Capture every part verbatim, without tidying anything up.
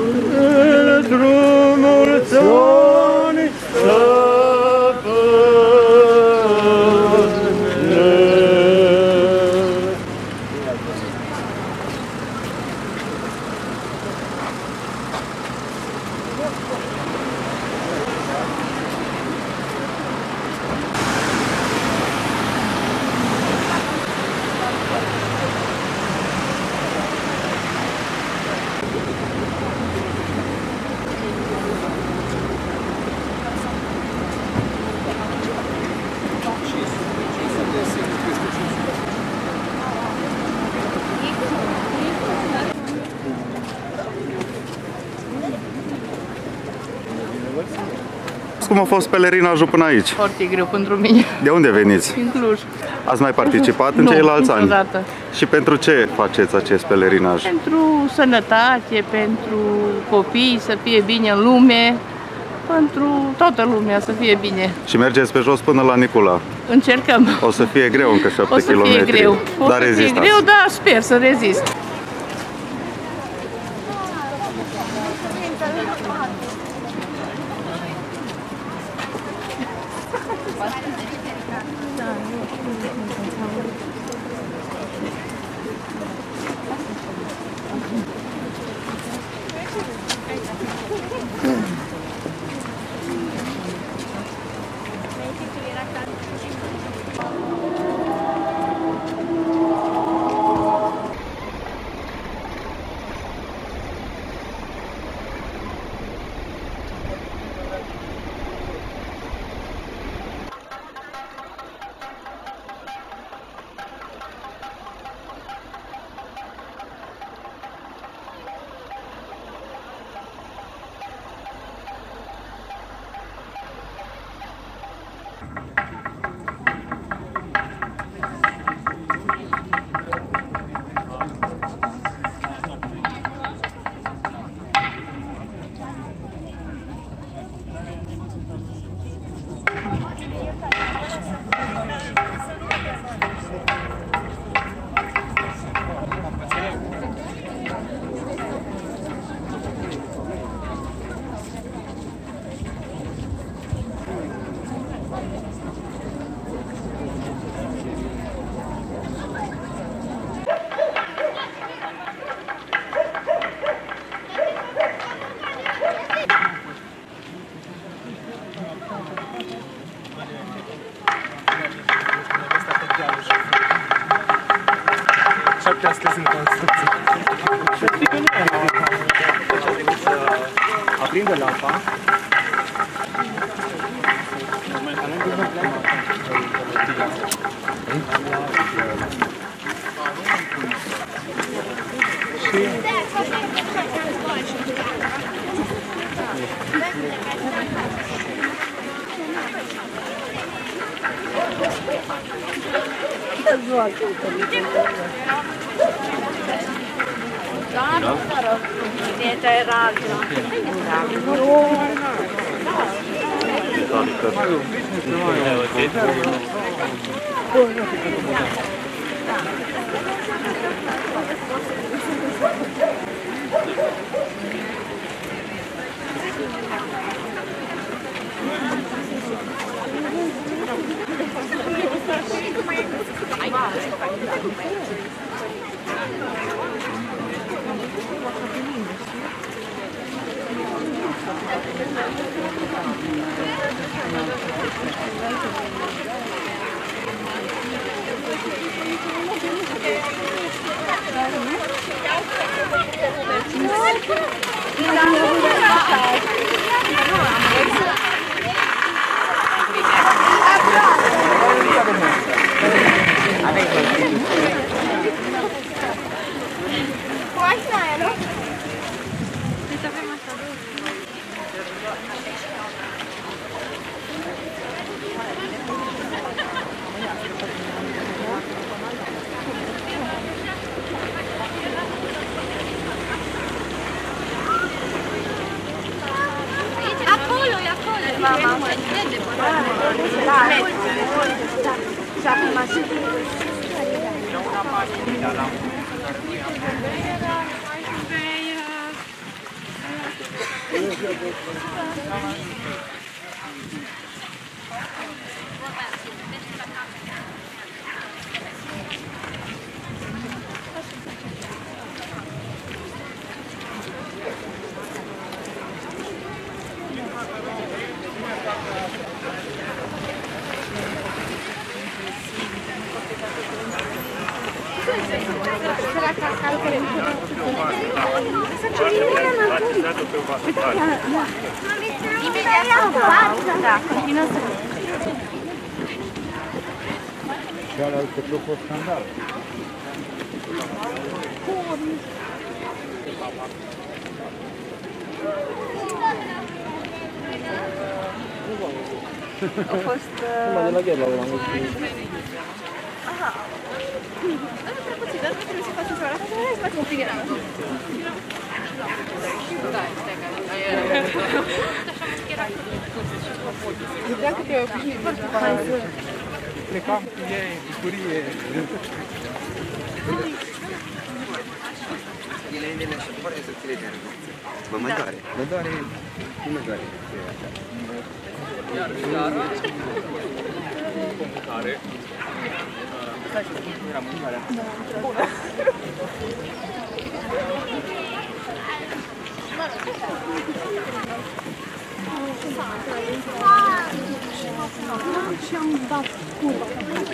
drumul țării Cum a fost pelerinajul până aici? Foarte greu pentru mine. De unde veniți? Din Cluj. Ați mai participat în nu, ceilalți ani? niciodată. Și pentru ce faceți acest pelerinaj? Pentru sănătate, pentru copii, să fie bine în lume, pentru toată lumea să fie bine. Și mergeți pe jos până la Nicula? Încercăm. O să fie greu încă șapte kilometri. O să fie greu. O Dar să fie rezistați. greu, dar sper să rezist. Șapte astăzi în construcție. Și știi că nu e lampa. Deci a trebuit să aprindă lampa. Da, continuă să... Cealaltă după scandal. A fost... Numai de la Gherla l-am văzut. Aha. Dar nu trebuie puțin, dar nu trebuie să facem ceva. Hai să facem un pic de ramă. Da, stai că... Ideea că te-ai oprit deja. Hai să... Plecam cu ei, bucurie. Vă mai doare. Mă doare, nu mă doare. Iar seara, comunicare. Era mâncarea. Bună. Și am dat curva.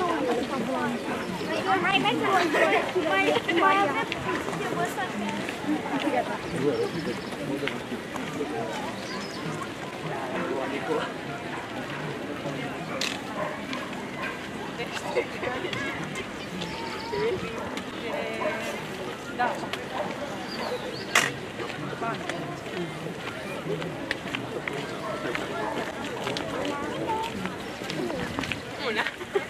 Mai merg mai avea Da. Bună.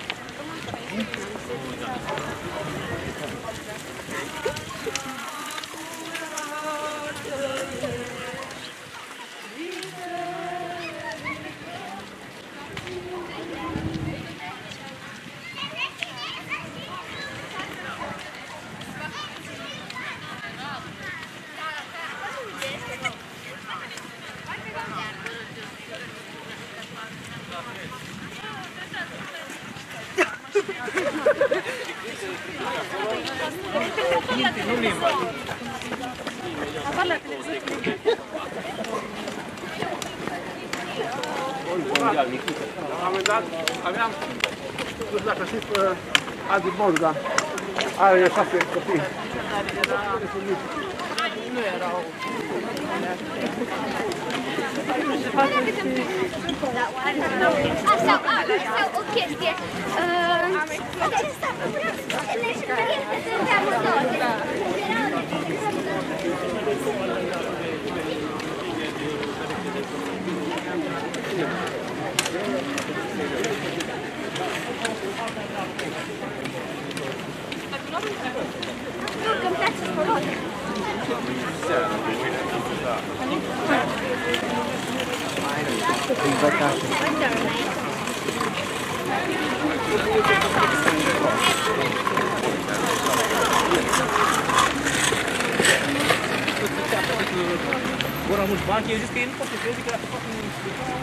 Nu limba. Apar la televiziune. Mondial, Nicuță. La un moment dat aveam, nu știu dacă știți, Adi Borda, are șase copii. Nu erau... Așa, așa, o chestie. Acesta, leșinărie de înseamnă tot. Nu, că-mi place spălot. Vor mulți bani, eu zis că ei nu pot să crezi că fac un spital.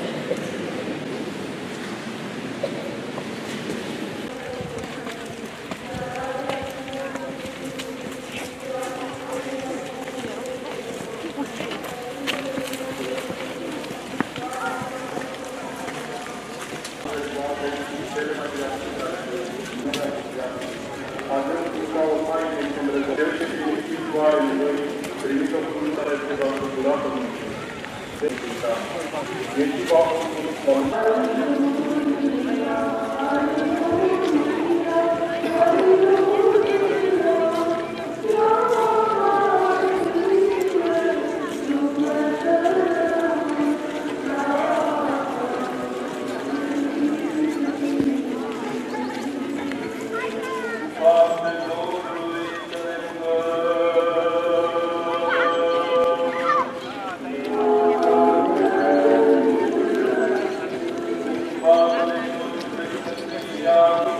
Yeah.